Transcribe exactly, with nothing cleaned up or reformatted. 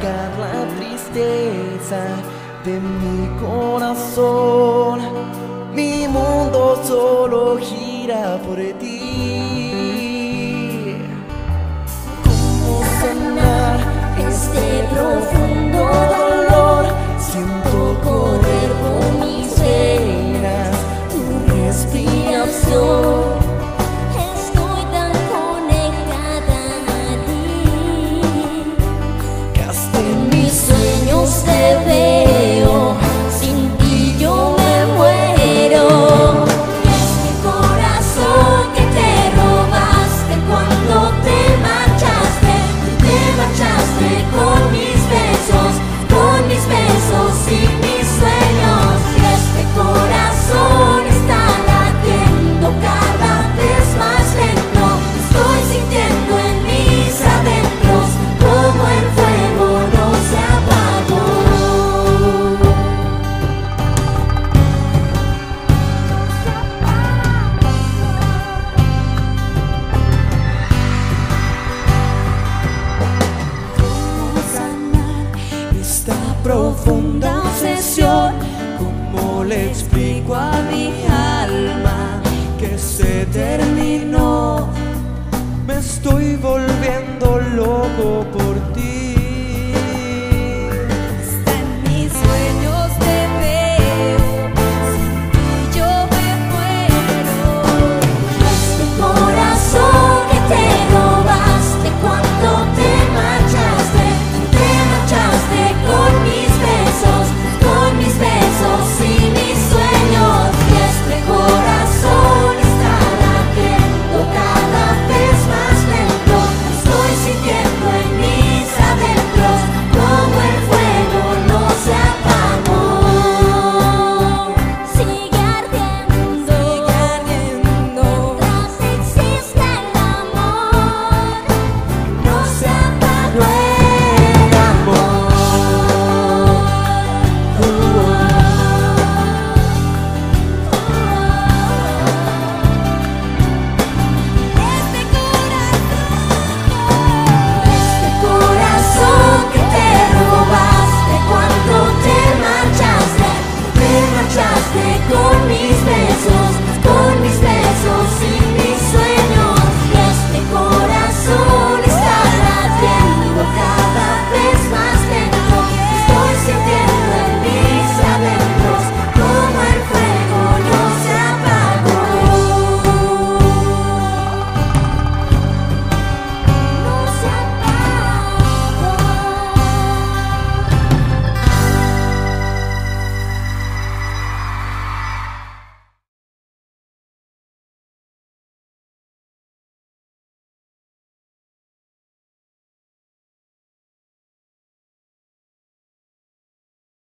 sacar la tristeza de mi corazón. Mi mundo solo gira por ti. ¿Cómo sanar este profundo dolor? Siento correr por mis venas tu respiración. Estoy tan conectada a ti, Que hasta en mis sueños te veo, sin ti yo me muero. Y este corazón que te robaste cuando te marchaste, te marchaste con mis besos, con mis besos y mis sueños. Y este corazón está latiendo cada vez más lento. Estoy sintiendo en mis adentros como el fuego no se apagó. ¿Cómo sanar esta profunda obsesión? ¿Cómo le explico a mi alma que se terminó? Me estoy volviendo